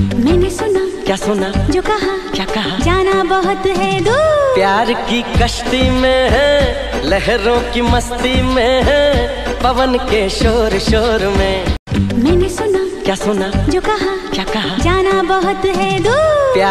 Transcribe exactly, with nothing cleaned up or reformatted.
मैंने सुना, क्या सुना, जो कहा, क्या कहा, जाना बहुत है दूर। प्यार की कश्ती में है, लहरों की मस्ती में है, पवन के शोर शोर में। मैंने सुना, क्या सुना, जो कहा, क्या कहा, जाना बहुत है दूर।